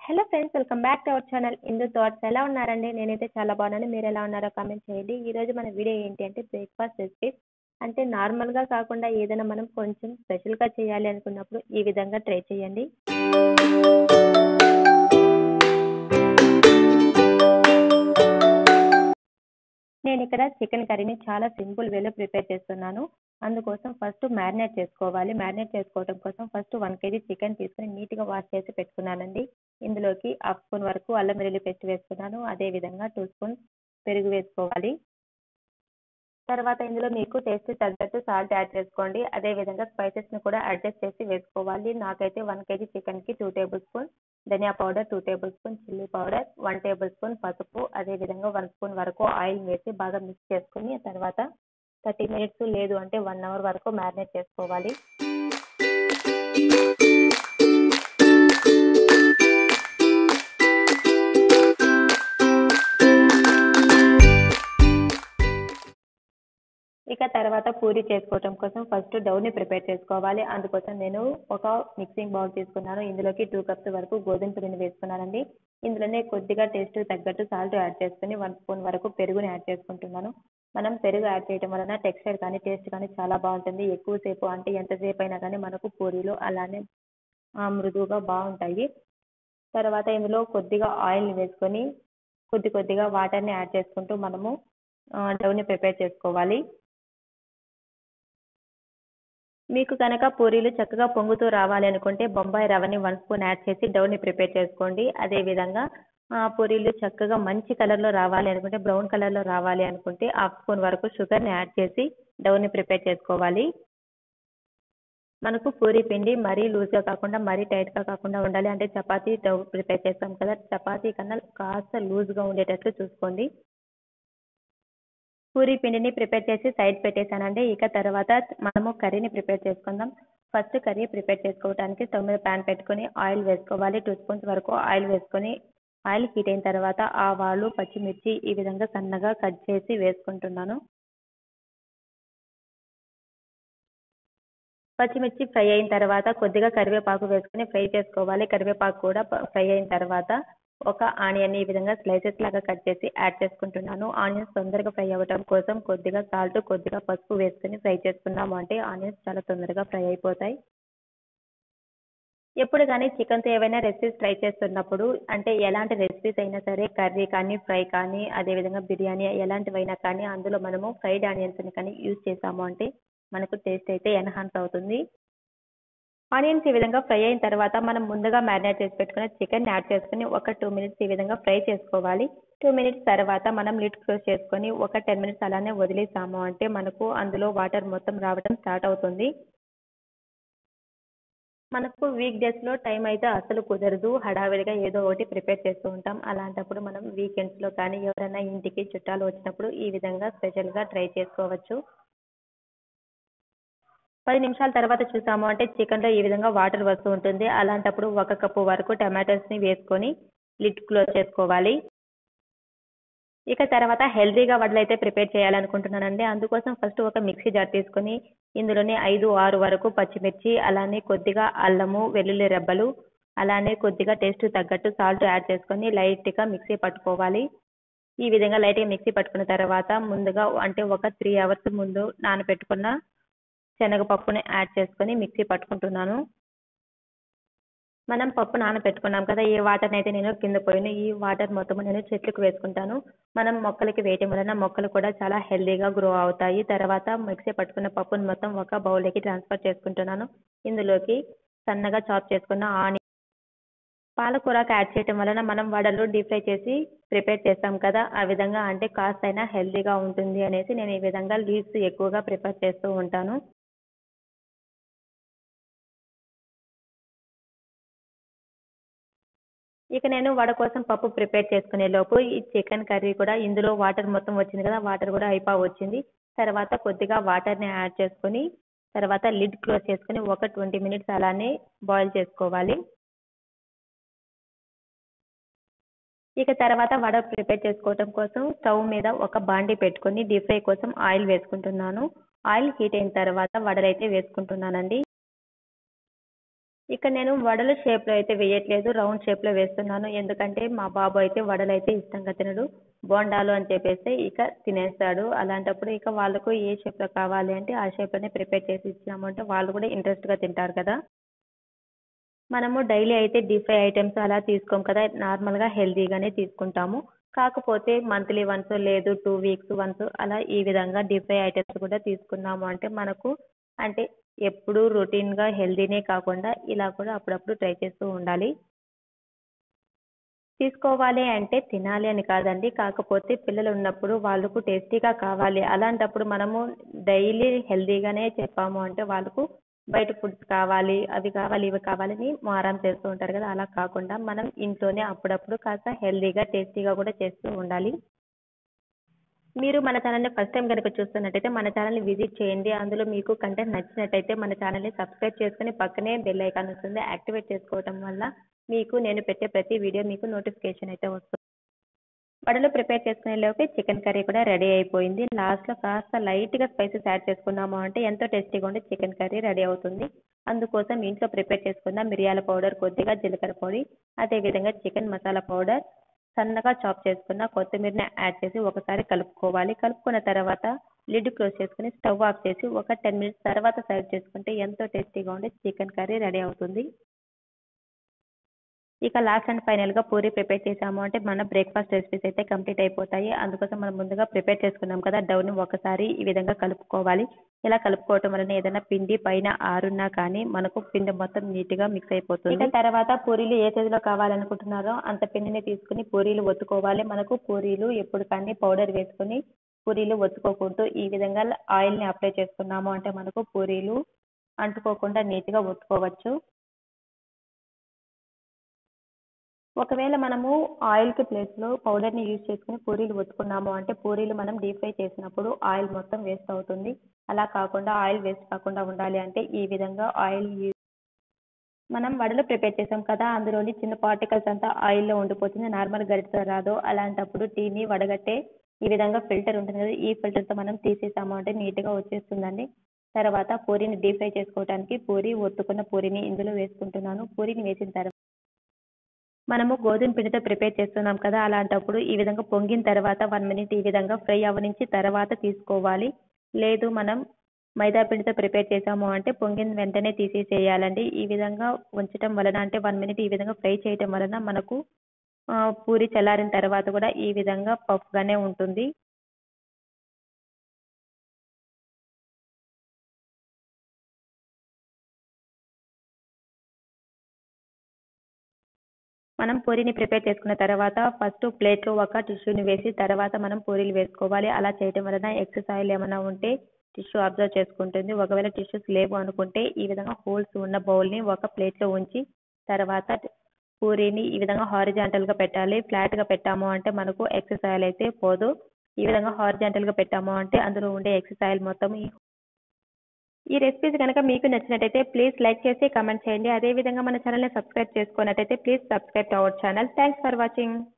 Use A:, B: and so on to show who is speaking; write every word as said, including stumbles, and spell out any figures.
A: Hello friends, welcome back to our channel Indu thoughts. ఎలా ఉన్నారండి? నేనైతే చాలా బాగున్నాను. మీరు ఎలా ఉన్నారో కామెంట్ చేయండి. ఈరోజు మన వీడియో ఏంటి అంటే బ్రేక్ఫాస్ట్ రెసిపీస్. అంటే నార్మల్గా కాకుండా ఏదైనా మనం కొంచెం స్పెషల్గా చేయాలి అనుకున్నప్పుడు ఈ విధంగా ట్రై చేయండి. నేను ఇక్కడ చికెన్ కర్రీని చాలా సింపుల్ వేలో ప్రిపేర్ చేస్తున్నాను. అందుకోసం ఫస్ట్ మ్యారినేట్ చేసుకోవాలి. మ్యారినేట్ చేసుకోవడం కోసం ఫస్ట్ వన్ కేజీ చికెన్ తీసుకుని నీట్గా వాష్ చేసి పెట్టుకున్నానండి. ఇందులోకి హాఫ్ స్పూన్ వరకు అల్లం వెల్లుల్లి పేస్ట్ వేసుకున్నాను. అదేవిధంగా టూ స్పూన్ పెరుగు వేసుకోవాలి. తర్వాత ఇందులో మీకు టేస్ట్ తగ్గట్టు సాల్ట్ యాడ్ చేసుకోండి. అదేవిధంగా స్పైసెస్ని కూడా అడ్జస్ట్ చేసి వేసుకోవాలి. నాకైతే వన్ కేజీ చికెన్కి టూ టేబుల్ స్పూన్ ధనియా powder, two tablespoon chilli powder, one tablespoon పసుపు, అదేవిధంగా వన్ స్పూన్ వరకు ఆయిల్ వేసి బాగా మిక్స్ చేసుకుని తర్వాత థర్టీ మినిట్స్ లేదు అంటే వన్ అవర్ వరకు మ్యారినేట్ చేసుకోవాలి. ఇక తర్వాత పూరి చేసుకోవడం కోసం ఫస్ట్ డౌని ప్రిపేర్ చేసుకోవాలి. అందుకోసం నేను ఒక మిక్సింగ్ బౌల్ తీసుకున్నాను. ఇందులోకి టూ కప్స్ వరకు గోధుమ పిండిని వేసుకున్నానండి. ఇందులోనే కొద్దిగా టేస్ట్ తగ్గట్టు సాల్ట్ యాడ్ చేసుకుని వన్ స్పూన్ వరకు పెరుగుని యాడ్ చేసుకుంటున్నాను. మనం పెరుగు యాడ్ చేయడం వలన టెక్స్చర్ కానీ టేస్ట్ కానీ చాలా బాగుంటుంది. ఎక్కువసేపు అంటే ఎంతసేపు అయినా కానీ మనకు పూరీలు అలానే మృదువుగా బాగుంటాయి. తర్వాత ఇందులో కొద్దిగా ఆయిల్ని వేసుకొని కొద్ది కొద్దిగా వాటర్ని యాడ్ చేసుకుంటూ మనము డౌని ప్రిపేర్ చేసుకోవాలి. మీకు కనుక పూరీలు చక్కగా పొంగుతూ రావాలి అనుకుంటే బొంబాయి రవ్వని వన్ స్పూన్ యాడ్ చేసి డౌని ప్రిపేర్ చేసుకోండి. అదేవిధంగా పూరీలు చక్కగా మంచి కలర్లో రావాలి అనుకుంటే బ్రౌన్ కలర్లో రావాలి అనుకుంటే హాఫ్ స్పూన్ వరకు షుగర్ని యాడ్ చేసి డౌని ప్రిపేర్ చేసుకోవాలి. మనకు పూరీ పిండి మరీ లూజ్గా కాకుండా మరీ టైట్గా కాకుండా ఉండాలి. అంటే చపాతీ డౌ ప్రిపేర్ చేస్తాం కదా, చపాతీ కన్నా కాస్త లూజ్గా ఉండేటట్లు చూసుకోండి. పూరీ పిండిని ప్రిపేర్ చేసి సైడ్ పెట్టేశానండి. ఇక తర్వాత మనము కర్రీని ప్రిపేర్ చేసుకుందాం. ఫస్ట్ కర్రీ ప్రిపేర్ చేసుకోవడానికి స్టవ్ మీద ప్యాన్ పెట్టుకొని ఆయిల్ వేసుకోవాలి. టూ స్పూన్స్ వరకు ఆయిల్ వేసుకొని ఆయిల్ హీట్ అయిన తర్వాత ఆవాలు, పచ్చిమిర్చి ఈ విధంగా సన్నగా కట్ చేసి వేసుకుంటున్నాను. పచ్చిమిర్చి ఫ్రై అయిన తర్వాత కొద్దిగా కరివేపాకు వేసుకొని ఫ్రై చేసుకోవాలి. కరివేపాకు కూడా ఫ్రై అయిన తర్వాత ఒక ఆనియన్ ఈ విధంగా స్లైసెస్ లాగా కట్ చేసి యాడ్ చేసుకుంటున్నాను. ఆనియన్స్ తొందరగా ఫ్రై అవ్వడం కోసం కొద్దిగా సాల్ట్, కొద్దిగా పసుపు వేసుకొని ఫ్రై చేసుకున్నాము అంటే ఆనియన్స్ చాలా తొందరగా ఫ్రై అయిపోతాయి. ఎప్పుడు కానీ చికెన్తో ఏవైనా రెసిపీస్ ట్రై చేస్తున్నప్పుడు అంటే ఎలాంటి రెసిపీస్ అయినా సరే కర్రీ కానీ ఫ్రై కానీ అదేవిధంగా బిర్యానీ ఎలాంటివైనా కానీ అందులో మనము ఫ్రైడ్ ఆనియన్స్ని కానీ యూజ్ చేసాము అంటే మనకు టేస్ట్ అయితే ఎన్హాన్స్ అవుతుంది. ఆనియన్స్ ఈ విధంగా ఫ్రై అయిన తర్వాత మనం ముందుగా మ్యారినేట్ చేసి పెట్టుకున్న చికెన్ యాడ్ చేసుకుని ఒక టూ మినిట్స్ ఈ విధంగా ఫ్రై చేసుకోవాలి. టూ మినిట్స్ తర్వాత మనం లిడ్ క్లోజ్ చేసుకొని ఒక టెన్ మినిట్స్ అలానే వదిలేసాము అంటే మనకు అందులో వాటర్ మొత్తం రావడం స్టార్ట్ అవుతుంది. మనకు వీక్ డేస్లో టైం అయితే అసలు కుదరదు. హడావిడిగా ఏదో ఒకటి ప్రిపేర్ చేస్తూ ఉంటాం. అలాంటప్పుడు మనం వీకెండ్స్లో కానీ ఎవరైనా ఇంటికి చుట్టాలు వచ్చినప్పుడు ఈ విధంగా స్పెషల్గా ట్రై చేసుకోవచ్చు. పది నిమిషాల తర్వాత చూసాము అంటే చికెన్లో ఈ విధంగా వాటర్ వస్తూ ఉంటుంది. అలాంటప్పుడు ఒక కప్పు వరకు టమాటోస్ని వేసుకొని లిడ్ క్లోజ్ చేసుకోవాలి. ఇక తర్వాత హెల్తీగా వడలు అయితే ప్రిపేర్ చేయాలనుకుంటున్నానండి. అందుకోసం ఫస్ట్ ఒక మిక్సీ జార్ తీసుకొని ఇందులోనే ఐదు ఆరు వరకు పచ్చిమిర్చి, అలానే కొద్దిగా అల్లము, వెల్లుల్లి రెబ్బలు, అలానే కొద్దిగా టేస్ట్ తగ్గట్టు సాల్ట్ యాడ్ చేసుకొని లైట్గా మిక్సీ పట్టుకోవాలి. ఈ విధంగా లైట్గా మిక్సీ పట్టుకున్న తర్వాత ముందుగా అంటే ఒక త్రీ అవర్స్ ముందు నానబెట్టుకున్న శనగపప్పుని యాడ్ చేసుకొని మిక్సీ పట్టుకుంటున్నాను. మనం పప్పు నానబెట్టుకున్నాం కదా, ఈ వాటర్ని అయితే నేను కింద పోయిన ఈ వాటర్ మొత్తం నేను చెట్లకు వేసుకుంటాను. మనం మొక్కలకి వేయటం వలన మొక్కలు కూడా చాలా హెల్దీగా గ్రో అవుతాయి. తర్వాత మిక్సీ పట్టుకున్న పప్పును మొత్తం ఒక బౌల్లోకి ట్రాన్స్ఫర్ చేసుకుంటున్నాను. ఇందులోకి సన్నగా చాప్ చేసుకున్న ఆనియన్, పాలకూరకు యాడ్ చేయటం వలన మనం వడలు డీప్ ఫ్రై చేసి ప్రిపేర్ చేస్తాం కదా, ఆ విధంగా అంటే కాస్త అయినా హెల్దీగా ఉంటుంది అనేసి నేను ఈ విధంగా లీవ్స్ ఎక్కువగా ప్రిపేర్ చేస్తూ ఉంటాను. ఇక నేను వడ కోసం పప్పు ప్రిపేర్ చేసుకునే లోపు ఈ చికెన్ కర్రీ కూడా ఇందులో వాటర్ మొత్తం వచ్చింది కదా, వాటర్ కూడా అయిపో వచ్చింది. తర్వాత కొద్దిగా వాటర్ని యాడ్ చేసుకొని తర్వాత లిడ్ క్లోజ్ చేసుకొని ఒక ట్వంటీ మినిట్స్ అలానే బాయిల్ చేసుకోవాలి. ఇక తర్వాత వడ ప్రిపేర్ చేసుకోవడం కోసం స్టవ్ మీద ఒక బాండి పెట్టుకొని డీప్ ఫ్రై కోసం ఆయిల్ వేసుకుంటున్నాను. ఆయిల్ హీట్ అయిన తర్వాత వడలైతే వేసుకుంటున్నానండి. ఇక్కడ నేను వడల షేప్‌లో అయితే వేయట్లేదు. రౌండ్ షేప్‌లో వేస్తున్నాను. ఎందుకంటే మా బాబు అయితే వడలైతే ఇష్టంగా తినడు. బోండాలు అని చెప్పేస్తే ఇక తినేస్తాడు. అలాంటప్పుడు ఇక వాళ్ళకు ఏ షేప్‌లో కావాలి అంటే ఆ షేప్‌లోనే ప్రిపేర్ చేసి ఇచ్చామంటే వాళ్ళు కూడా ఇంట్రెస్ట్‌గా తింటారు కదా! మనము డైలీ అయితే డీప్ ఫ్రై ఐటెమ్స్ అలా తీసుకోము కదా! నార్మల్‌గా హెల్తీగానే తీసుకుంటాము. కాకపోతే మంత్లీ వన్స్ లేదు రెండు వీక్స్ వన్స్ అలా ఈ విధంగా డీప్ ఫ్రై ఐటెమ్స్ కూడా తీసుకున్నాము అంటే మనకు అంటే ఎప్పుడూ రొటీన్‌గా హెల్తీనే కాకుండా ఇలా కూడా అప్పుడప్పుడు ట్రై చేస్తూ ఉండాలి. తీసుకోవాలి అంటే తినాలి అని కాదండి. కాకపోతే పిల్లలున్నప్పుడు వాళ్ళకు టేస్టీగా కావాలి. అలాంటప్పుడు మనము డైలీ హెల్తీగానే చెప్పాము అంటే వాళ్ళకు బయట ఫుడ్స్ కావాలి, అవి కావాలి, ఇవి కావాలని మారం చేస్తూ ఉంటారు కదా! అలా కాకుండా మనం ఇంట్లోనే అప్పుడప్పుడు కాస్త హెల్తీగా, టేస్టీగా కూడా చేస్తూ ఉండాలి. మీరు మన ఛానల్‌ని ఫస్ట్ టైమ్ గనుక చూస్తున్నట్టయితే మన ఛానల్‌ని విజిట్ చేయండి. అందులో మీకు కంటెంట్ నచ్చినట్టయితే మన ఛానల్‌ని సబ్స్క్రైబ్ చేసుకొని పక్కనే బెల్ ఐకాన్ వస్తుంది. యాక్టివేట్ చేసుకోవటం వల్ల మీకు నేను పెట్టే ప్రతి వీడియో మీకు నోటిఫికేషన్ అయితే వస్తుంది. వడలు ప్రిపేర్ చేసుకునేలోపే చికెన్ కర్రీ కూడా రెడీ అయిపోయింది. లాస్ట్‌లో కాస్త లైట్‌గా స్పైసెస్ యాడ్ చేసుకున్నాము అంటే ఎంతో టేస్టీగా ఉండే చికెన్ కర్రీ రెడీ అవుతుంది. అందుకోసం ఇంట్లో ప్రిపేర్ చేసుకున్న మిరియాల పౌడర్, కొద్దిగా జీలకర్ర పొడి, అదేవిధంగా చికెన్ మసాలా పౌడర్, సన్నగా చాప్ చేసుకున్న కొత్తిమీరని యాడ్ చేసి ఒకసారి కలుపుకోవాలి. కలుపుకున్న తర్వాత లిడ్ క్లోజ్ చేసుకొని స్టవ్ ఆఫ్ చేసి ఒక పది మినిట్స్ తర్వాత సర్వ్ చేసుకుంటే ఎంతో టేస్టీగా ఉండే చికెన్ కర్రీ రెడీ అవుతుంది. ఇక లాస్ట్ అండ్ ఫైనల్‌గా పూరి ప్రిపేర్ చేసాము అంటే మన బ్రేక్‌ఫాస్ట్ రెసిపీస్ అయితే కంప్లీట్ అయిపోతాయి. అందుకోసం మనం ముందుగా ప్రిపేర్ చేసుకున్నాం కదా! డౌని ఒకసారి ఈ విధంగా కలుపుకోవాలి. ఇలా కలుపుకోవటం వలన ఏదైనా పిండి పైన ఆరున్నా కానీ మనకు పిండి మొత్తం నీట్‌గా మిక్స్ అయిపోతుంది. ఇక తర్వాత పూరీలు ఏ సైజులో కావాలనుకుంటున్నారో అంత పిండిని తీసుకొని పూరీలు ఒత్తుకోవాలి. మనకు పూరీలు ఎప్పుడు కానీ పౌడర్ వేసుకొని పూరీలు ఒత్తుకోకూడదు. ఈ విధంగా ఆయిల్‌ని అప్లై చేసుకున్నాము అంటే మనకు పూరీలు అంటుకోకుండా నీట్‌గా ఒత్తుకోవచ్చు. ఒకవేళ మనము ఆయిల్‌కి ప్లేస్‌లో పౌడర్‌ని యూజ్ చేసుకొని పూరీలు ఒత్తుకున్నాము అంటే పూరీలు మనం డీప్ ఫ్రై చేసినప్పుడు ఆయిల్ మొత్తం వేస్ట్ అవుతుంది. అలా కాకుండా ఆయిల్ వేస్ట్ కాకుండా ఉండాలి అంటే ఈ విధంగా ఆయిల్ యూ మనం వడలు ప్రిపేర్ చేసాం కదా! అందులోని చిన్న పార్టికల్స్ అంతా ఆయిల్‌లో ఉండిపోతుంది. నార్మల్ గరిటెతో రాదు. అలాంటప్పుడు టీని వడగట్టే ఈ విధంగా ఫిల్టర్ ఉంటుంది కదా! ఈ ఫిల్టర్‌తో మనం తీసేసాము అంటే నీట్‌గా వచ్చేస్తుందండి. తర్వాత పూరీని డీప్ ఫ్రై చేసుకోవడానికి పూరి ఒత్తుకున్న పూరిని ఇందులో వేసుకుంటున్నాను. పూరిని వేసిన తర్వా మనము గోధుమ పిండితో ప్రిపేర్ చేస్తున్నాం కదా! అలాంటప్పుడు ఈ విధంగా పొంగిన తర్వాత ఒక మినిట్ ఈ విధంగా ఫ్రై అవ్వనించి తర్వాత తీసుకోవాలి. లేదు మనం మైదా పిండితో ప్రిపేర్ చేసాము అంటే పొంగిన వెంటనే తీసేసేయాలండి. ఈ విధంగా ఉంచటం వలన అంటే ఒక మినిట్ ఈ విధంగా ఫ్రై చేయటం వలన మనకు ఆహ్, పూరి చల్లారిన తర్వాత కూడా ఈ విధంగా పఫ్‌గానే ఉంటుంది. మనం పూరీని ప్రిపేర్ చేసుకున్న తర్వాత ఫస్ట్ ప్లేట్‌లో ఒక టిష్యూని వేసి తర్వాత మనం పూరీలు వేసుకోవాలి. అలా చేయటం వలన ఎక్సెస్ ఆయిల్ ఏమన్నా ఉంటే టిష్యూ అబ్జర్వ్ చేసుకుంటుంది. ఒకవేళ టిష్యూస్ లేవు అనుకుంటే ఈ విధంగా హోల్స్ ఉన్న బౌల్‌ని ఒక ప్లేట్‌లో ఉంచి తర్వాత పూరీని ఈ విధంగా హారిజాంటల్‌గా పెట్టాలి. ఫ్లాట్‌గా పెట్టాము అంటే మనకు ఎక్సెస్ ఆయిల్ అయితే పోదు. ఈ విధంగా హారిజాంటల్‌గా పెట్టాము అంటే అందులో ఉండే ఎక్సెస్ ఆయిల్ మొత్తం ఈ ఈ రెసిపీస్ గనక మీకు నచ్చినట్టయితే ప్లీజ్ లైక్ చేసి కామెంట్ చేయండి. అదే విధంగా మన ఛానల్‌ని సబ్స్క్రైబ్ చేసుకున్నట్టయితే please subscribe to our channel. Thanks for watching.